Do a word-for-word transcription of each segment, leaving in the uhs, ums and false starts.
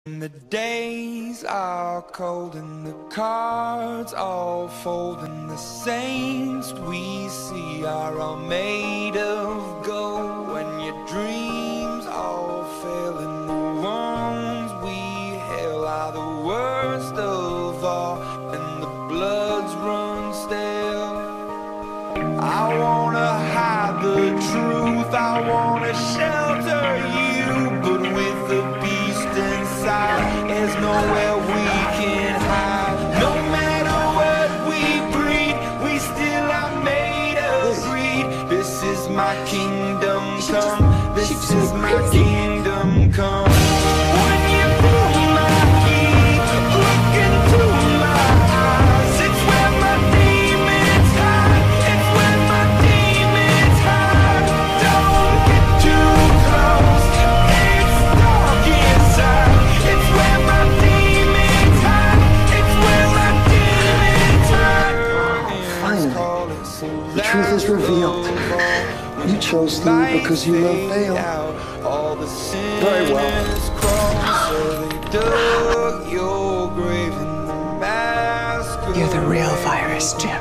The days are cold and the cards all fold, and the saints we see are all made of gold. When your dreams all fail and the ones we hail are the worst of all, and the bloods run stale. I wanna hide the truth, I wanna shelter you, but with the beast inside, there's nowhere we can hide. No matter what we breed, we still are made of greed. This is my kingdom come, this is my kingdom come. When you pull my key, look into my eyes, it's where my demons hide, it's where my demons hide. Don't get too close, it's dark inside, it's where my demons hide, it's where my demons hide. Finally, the truth is revealed. You chose Lee because you love Vale. Very well. You're the real virus, Jim.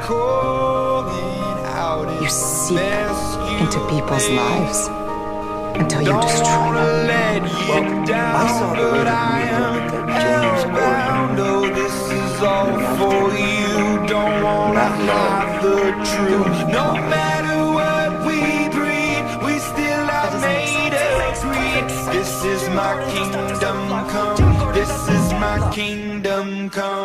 You seep into people's lives until you destroy them. Well, I saw the way that you that James Gordon. This is all for you. Don't wanna hide the truth. No matter what we breed, we still are made of greed. This is my kingdom come. This is my kingdom come.